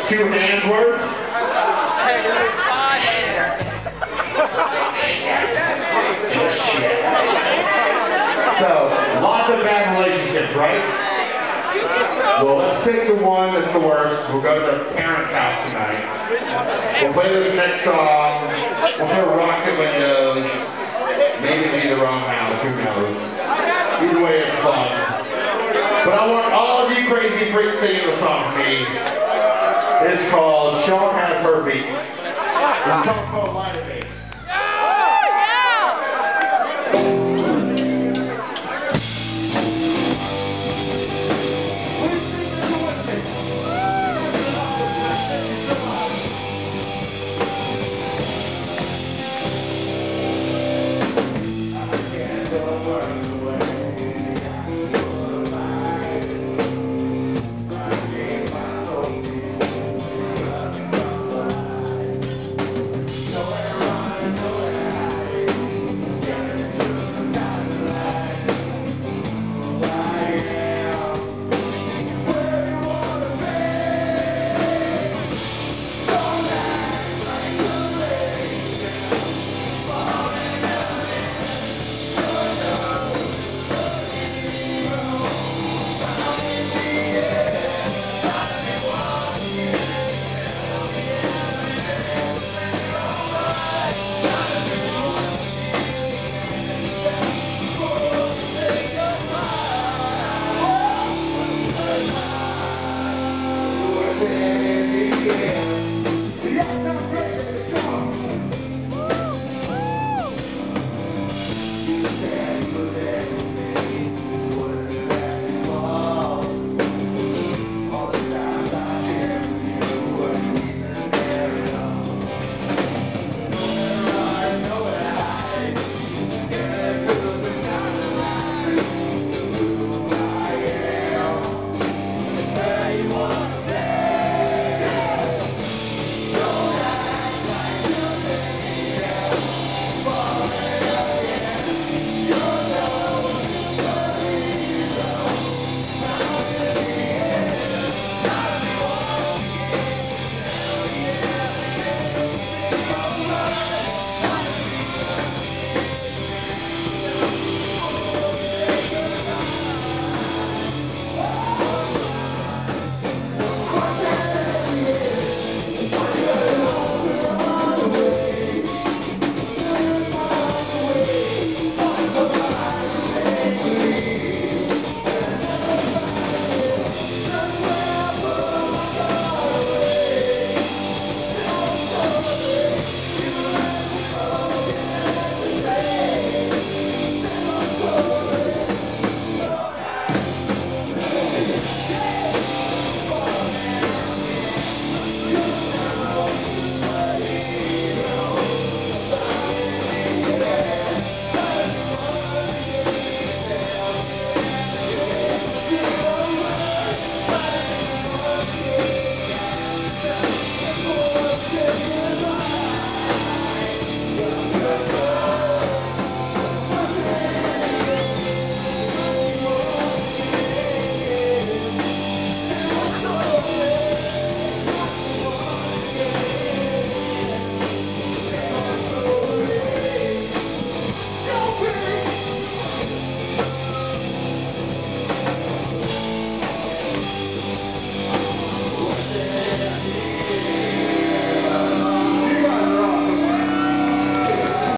2 hands worth? So, lots of bad relationships, right? Well, let's pick the one that's the worst. We'll go to the parents' house tonight. We'll play this next song. We'll put Rocket Windows. Maybe it'll be the wrong house, who knows. Either way, it's fun. But I want all of you crazy freaks singing the song with me. It's called Sean Has Her Beat. It's called Line of Eight.